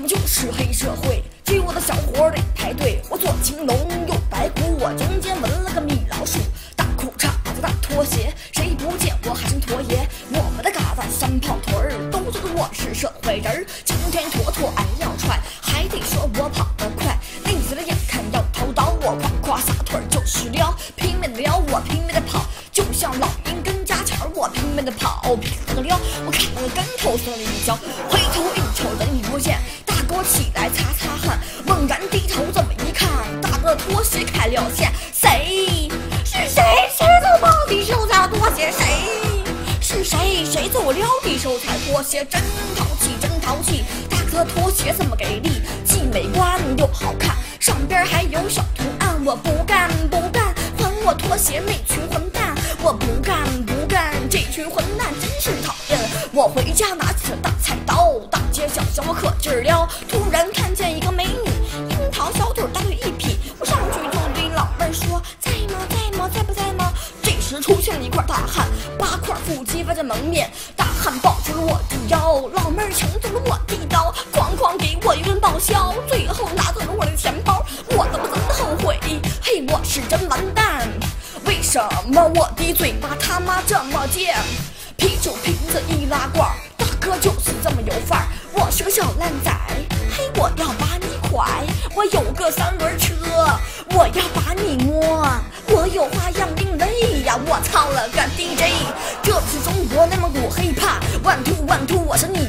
们就是黑社会，追我的小伙得排队。我左青龙右白虎，我中间纹了个米老鼠。大裤衩子大拖鞋，谁不见我还真拖爷。我们的嘎子三炮腿儿，都觉得我是社会人儿。今天妥妥挨要踹，还得说我跑得快。那子的眼看要掏刀，我夸夸撒腿就是撩，拼命的撩，我拼命的跑，就像老鹰跟家雀儿，我拼命的跑，拼命的撩，我砍了个跟头摔了一跤，回头一瞅人已不见，大哥起来擦擦汗，猛然低头这么一看，大哥拖鞋开了线，谁是谁？谁走跑的手才拖鞋？谁是谁？谁走撩的手才拖鞋？真淘气，真淘气！大哥拖鞋这么给力，既美观又好看，上边还有小图案。我不干不干，还我拖鞋那群混蛋！我不干不干，这群混蛋真是讨厌！我回家拿起了大菜刀，大街小巷我可劲儿撩。突然看见一个美女，樱桃小腿大腿一劈，我上去就对老妹儿说：“在吗？在吗？在不在吗？”这时出现了一块大汉，8块腹肌围着蒙面，大汉抱住了我的腰，老妹儿抢走了我的刀，哐哐给我一顿报销，最后拿走了我的钱包，我他妈真的后悔，嘿，我是真完蛋！为什么我的嘴巴他妈这么贱？啤酒瓶子易拉罐，大哥就是这么有范儿。我是个小烂仔，嘿，我要把你拐。我有个3轮车，我要把你摸。我有花样另类呀，我操了个 DJ！ 这是中国内蒙古黑怕，1 2 1 2，我是你